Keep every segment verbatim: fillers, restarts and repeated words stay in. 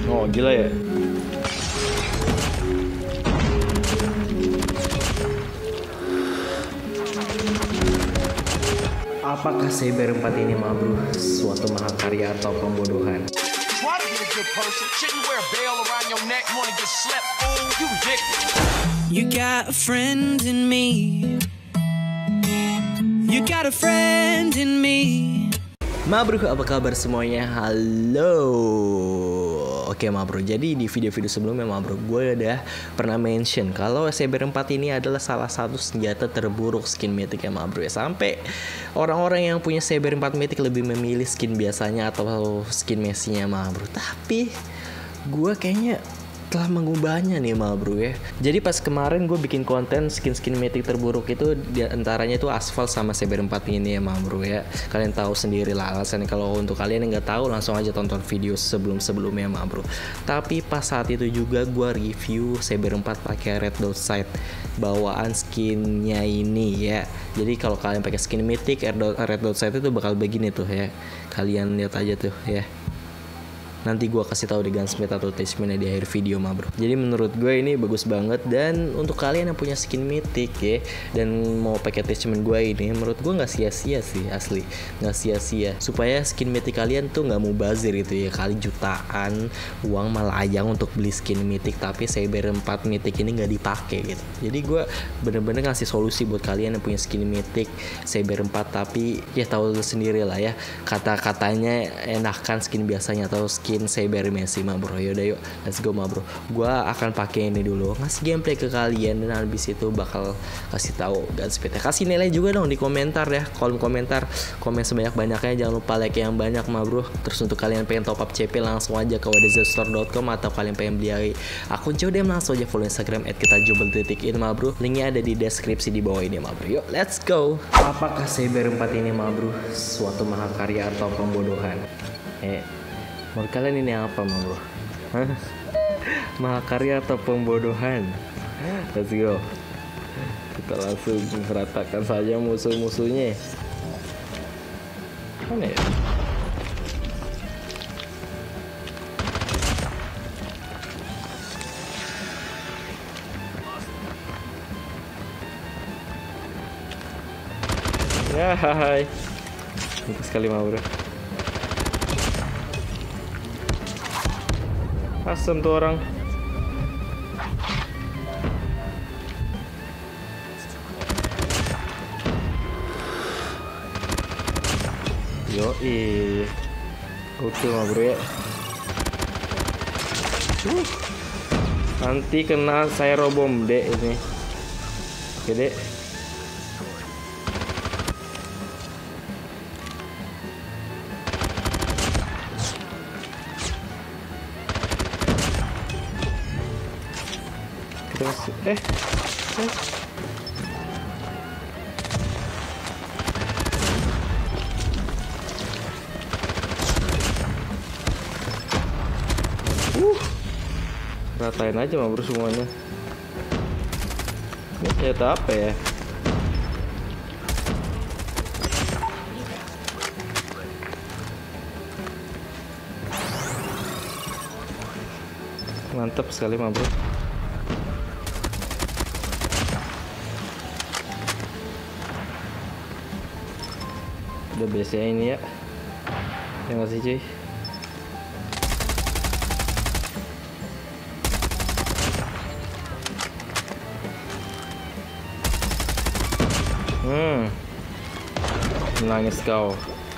Oh gila ya. Apakah Saber empat ini Mabru suatu mahakarya atau pembodohan? You got a friend in me. You got a friend in me. Mabru, apa kabar semuanya? Halo. Oke Mabru, jadi di video-video sebelumnya Mabru, gue udah pernah mention kalau Saber empat ini adalah salah satu senjata terburuk skin mythic ya Mabru ya. Sampai orang-orang yang punya Saber empat mythic lebih memilih skin biasanya atau skin Messi-nya Mabru. Tapi gue kayaknya telah mengubahnya nih Mabru ya. Jadi pas kemarin gue bikin konten skin-skin mythic terburuk itu diantaranya itu Asphalt sama Saber empat ini ya Mabru ya. Kalian tahu sendiri lah alasannya. Kalau untuk kalian yang nggak tahu langsung aja tonton video sebelum-sebelumnya Mabru. Tapi pas saat itu juga gue review Saber empat pakai Red Dot Sight bawaan skinnya ini ya. Jadi kalau kalian pakai skin mythic Red Dot Sight itu bakal begini tuh ya. Kalian lihat aja tuh ya. Nanti gue kasih tahu di gunsmith atau attachmentnya di akhir video Mabru. Jadi menurut gue ini bagus banget. Dan untuk kalian yang punya skin mythic ya dan mau pakai attachment gue ini, menurut gue nggak sia-sia sih, asli nggak sia-sia. Supaya skin mythic kalian tuh nggak mau bazir itu ya, kali jutaan uang melayang untuk beli skin mythic tapi Saber empat mythic ini nggak dipakai gitu. Jadi gue bener-bener ngasih solusi buat kalian yang punya skin mythic Saber empat tapi ya tahu sendiri lah ya, kata-katanya enakan skin biasanya atau skin Saber Messi Mabru. Yaudah yuk, let's go Mabru. Gua akan pakai ini dulu, ngasih gameplay ke kalian dan habis itu bakal kasih tahu gunsmith. Kasih nilai juga dong di komentar ya, kolom komentar, komen sebanyak-banyaknya, jangan lupa like yang banyak Mabru. Terus untuk kalian pengen top up C P langsung aja ke wadazstore dot com atau kalian pengen beli akun C O D M langsung aja follow Instagram at kita jubel titik in Mabru. Linknya ada di deskripsi di bawah ini Mabru. Yuk, let's go. Apakah Saber empat ini Mabru suatu mahakarya atau pembodohan? Eh menurut kalian ini apa Mabru? Mahakarya atau pembodohan? Let's go. Kita langsung meratakan saja musuh-musuhnya. Mana ya? Ya hai. Mantap sekali Mabru. Asem tuh orang. Yoi. Oke Mabru ya. uh. Nanti kena saya robom dek ini. Oke dek. Eh, eh. Uh, ratain aja Mabru semuanya. Ini ternyata apa ya? Mantap sekali Mabru. Udah biasanya ini ya. Terima kasih cuy. Hmm. Menangis kau.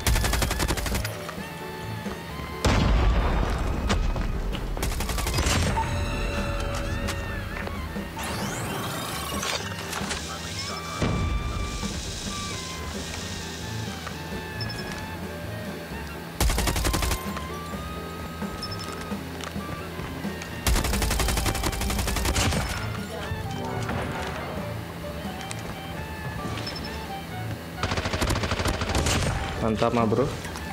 Mantap Mabru.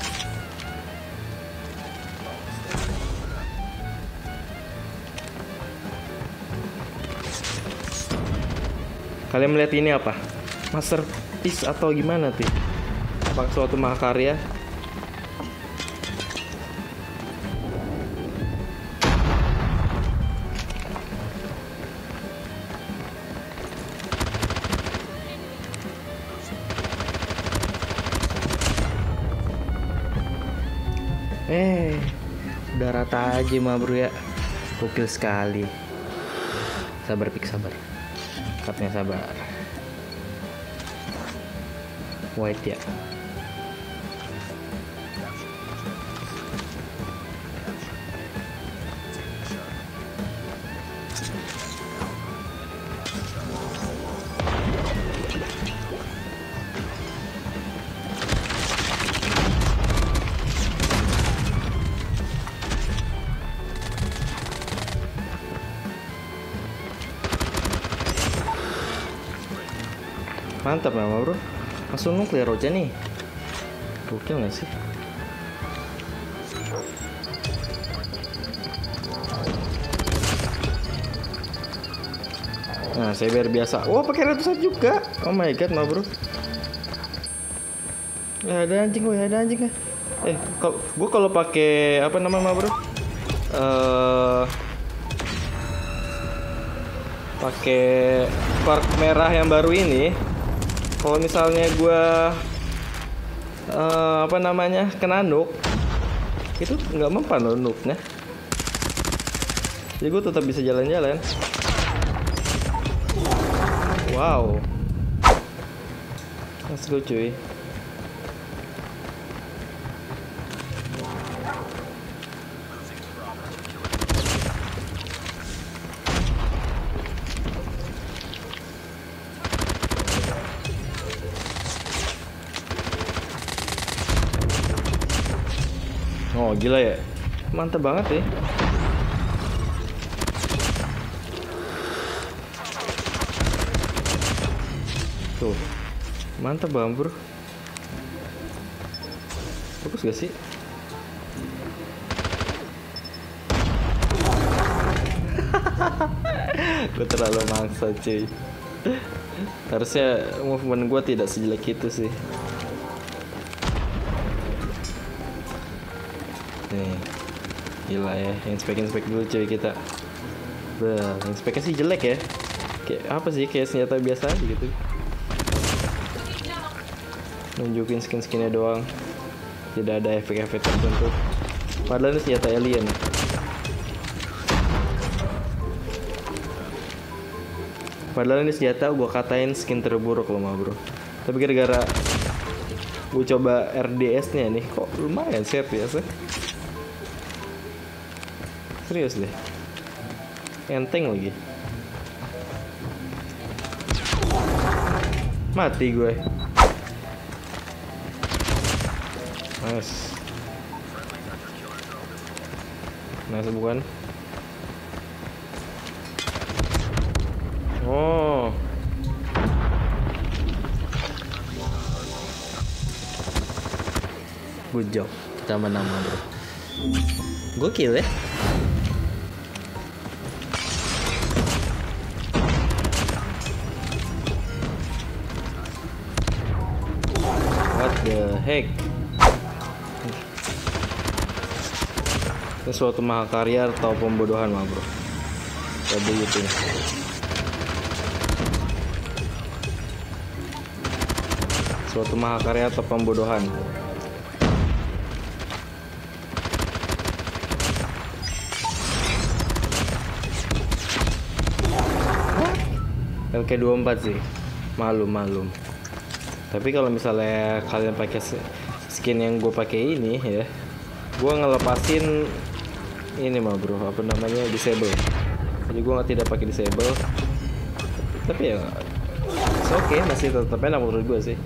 Kalian melihat ini apa? Masterpiece atau gimana tuh? Apakah suatu mahakarya? Eh, udah rata aja mah bro ya. Gokil sekali. Sabar pik, sabar. Cutnya sabar. White ya. Mantap nama bro, langsung nuklir aja nih. Gokil gak sih? Nah, saya biar biasa. Wah, pakai ratusan juga. Oh my god, ma bro. Ya ada anjing, woi, ada anjing. Eh, kalau gua kalau pakai apa nama ma bro? Eh pakai spark merah yang baru ini. Kalau misalnya gue uh, apa namanya kena nuke, itu nggak mempan loh nuke-nya. Jadi gue tetap bisa jalan-jalan. Wow, let's go cuy. Oh gila ya, mantap banget ya. Tuh, mantap banget bro. Bagus gak sih? Gue terlalu mangsa cuy. Harusnya movement gue tidak sejelek itu sih. Nih, gila ya, inspek-inspek dulu cuy kita. Bah, inspeknya sih jelek ya. Kayak apa sih, kayak senjata biasa aja gitu. Nunjukin skin-skinnya doang. Tidak ada efek-efek tertentu. Padahal ini senjata alien. Padahal ini senjata gue katain skin terburuk loh mah bro. Tapi gara-gara gue coba R D S-nya nih, kok lumayan sih R D S-nya. Serius deh, enteng lagi. Mati gue. Nice. Nice bukan? Oh. Good job. Kita menang bro. Gokil ya. What the heck? Ini suatu mahakarya atau pembodohan mah bro. Jadi gitu ya. Suatu mahakarya atau pembodohan. L K dua puluh empat sih. Malum-malum. Tapi kalau misalnya kalian pakai skin yang gue pakai ini ya, gue ngelepasin ini mah bro, apa namanya, disable. Jadi gue nggak tidak pakai disable. Tapi ya, oke, okay, masih tetap enak menurut gue sih.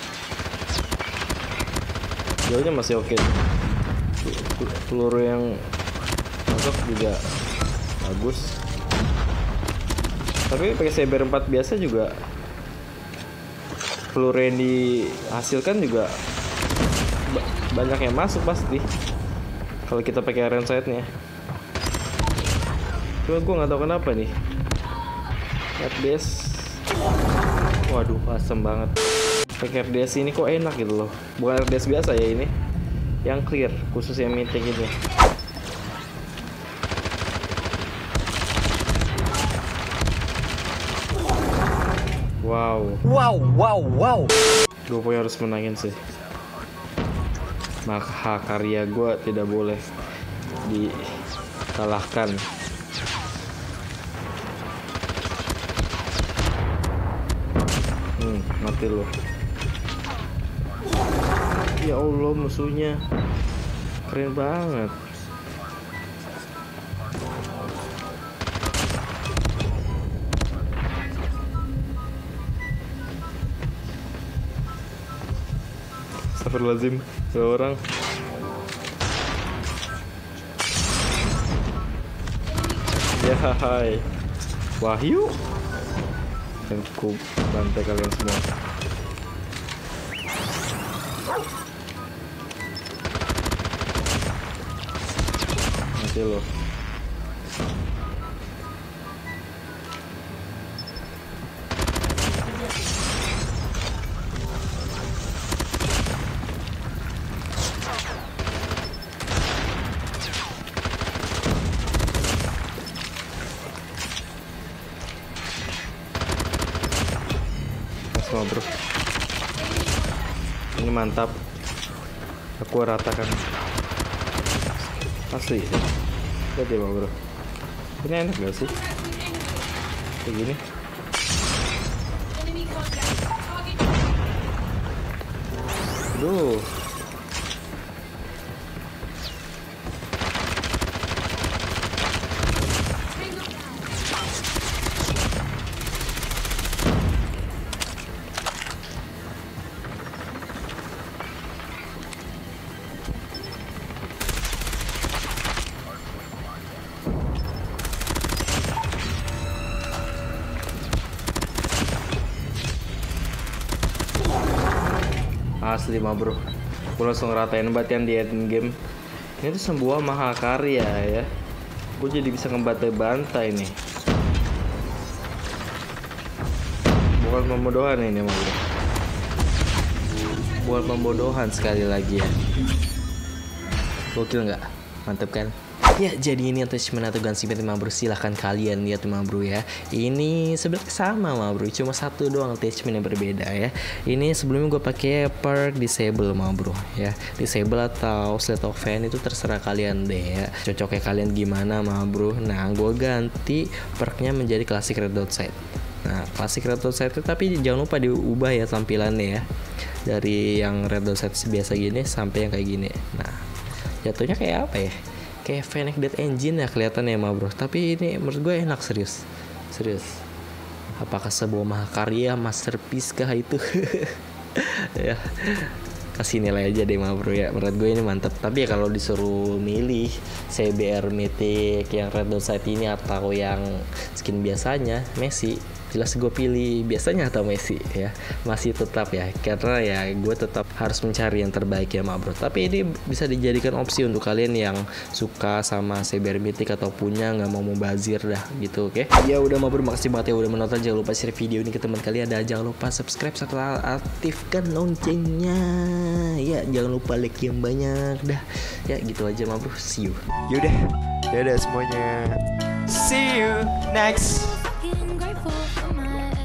Jauhnya masih oke. Okay. Peluru yang masuk juga bagus. Tapi pakai Saber empat biasa juga. Peluru yang dihasilkan juga banyak yang masuk pasti kalau kita pakai iron sight-nya. Cuma gue nggak tahu kenapa nih R D S, waduh asem banget. Pakai R D S ini kok enak gitu loh, bukan R D S biasa ya ini, yang clear khusus yang mythic ini. Wow. Wow, wow, wow. Gue pokoknya harus menangin sih. maka karya gue tidak boleh dikalahkan. Hmm, mati lo. Ya Allah, musuhnya keren banget. Astagfirullahaladzim, dua orang. Ya hai, Wahyu, dan ku bantai kalian semua. Mati lo. Bro, ini mantap, aku ratakan asli. Lihat ya bro, ini enak gak sih kayak gini? Aduh, asli mah bro, gue langsung ratain banget kan di end game. Ini tuh sebuah mahakarya ya, gue jadi bisa ngebantai-bantai nih. Bukan pembodohan ini mah bro, bukan pembodohan sekali lagi ya. Gokil nggak? Mantep kan? Ya, jadi ini attachment atau gunsmith mah bro, silahkan kalian lihat mah bro ya. Ini sebenarnya sama mah bro, cuma satu doang attachment yang berbeda ya. Ini sebelumnya gue pakai perk disable mah bro ya. Disable atau slate of hand itu terserah kalian deh ya, cocoknya kalian gimana mah bro. Nah, gue ganti perknya menjadi classic red dot sight. Nah, classic red dot sight itu tapi jangan lupa diubah ya tampilannya ya, dari yang red dot sight biasa gini sampai yang kayak gini. Nah, jatuhnya kayak apa ya? Kayak Fennec Dead Engine ya kelihatannya mah bro. Tapi ini menurut gue enak, serius. Serius. Apakah sebuah mahakarya, masterpiece kah itu? Ya, kasih nilai aja deh mah bro ya. Menurut gue ini mantap. Tapi ya kalau disuruh milih C B R Mythic yang Red Dot Sight ini atau yang skin biasanya, Messi, jelas gue pilih biasanya atau Messi ya. Masih tetap ya, karena ya gue tetap harus mencari yang terbaik ya mah bro. Tapi ini bisa dijadikan opsi untuk kalian yang suka sama C B R Mythic atau punya nggak mau mubazir dah gitu, oke? Okay? Ya udah mah bro, makasih banget ya udah menonton. Jangan lupa share video ini ke teman kalian, dan jangan lupa subscribe serta aktifkan loncengnya. Ya jangan lupa like yang banyak dah. Ya gitu aja mah bro, see you. Yaudah, dadah semuanya. See you next. Getting grateful for my